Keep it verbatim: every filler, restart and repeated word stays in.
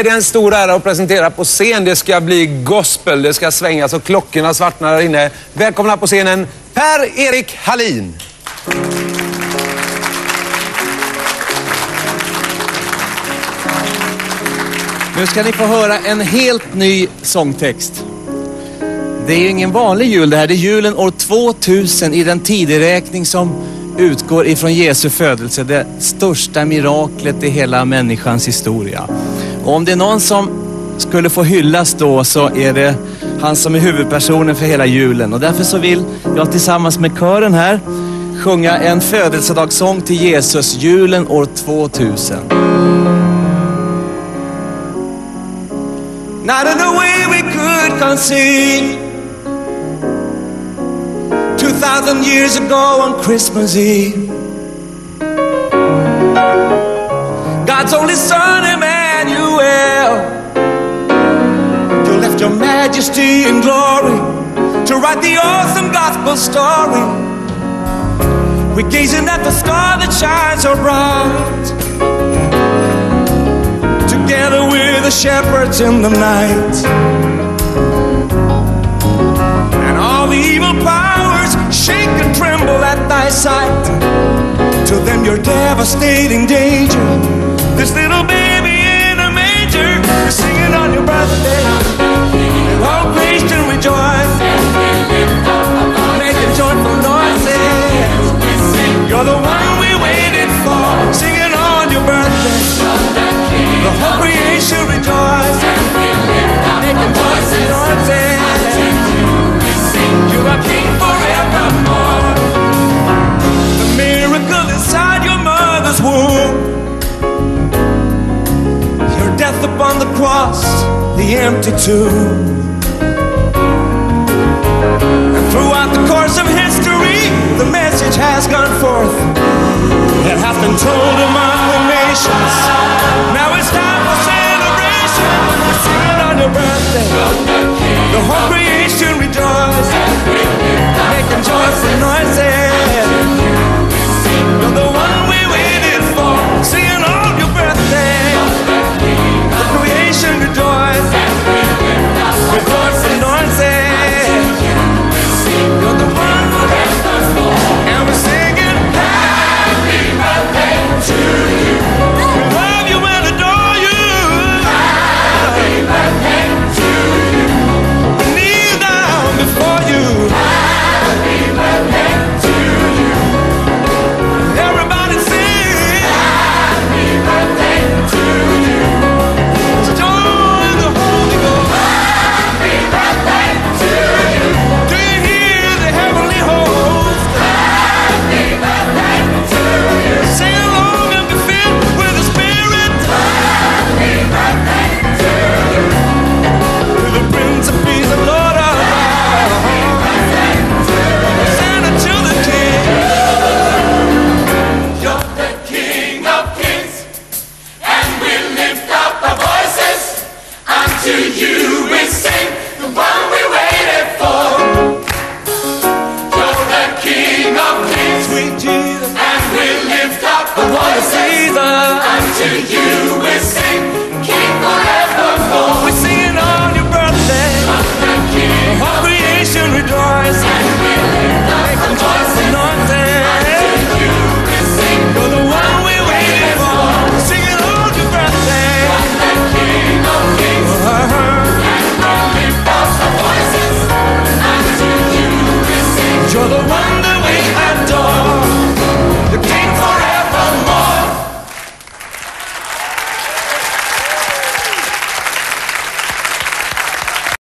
mig det är en stor ära att presentera på scen. Det ska bli gospel, det ska svängas och klockorna svartnar där inne. Välkomna på scenen, Per-Erik Hallin. Nu ska ni få höra en helt ny sångtext. Det är ju ingen vanlig jul det här, det är julen år tvåtusen i den tideräkning som utgår ifrån Jesu födelse, det största miraklet i hela människans historia. Och om det är någon som skulle få hyllas då, så är det han som är huvudpersonen för hela julen. Och därför så vill jag tillsammans med kören här sjunga en födelsedagssång till Jesus, julen år tvåtusen. Not in a way we could conceive, two thousand years ago on Christmas Eve, God's only son Emmanuel, you left your majesty and glory to write the awesome gospel story. We're gazing at the star that shines so bright, together with the shepherds in the night, and all the evil powers shake and tremble at thy sight. To them your devastating danger, this little baby in a manger, you're singing on your birthday, and all creation rejoice, making joyful noises. You're the one we waited for, singing on your birthday. The whole creation rejoices, making voices, noises. You are King forevermore. The miracle inside your mother's womb, your death upon the cross, the empty tomb. And throughout the course of history, the message has gone forth. It has been told among the nations.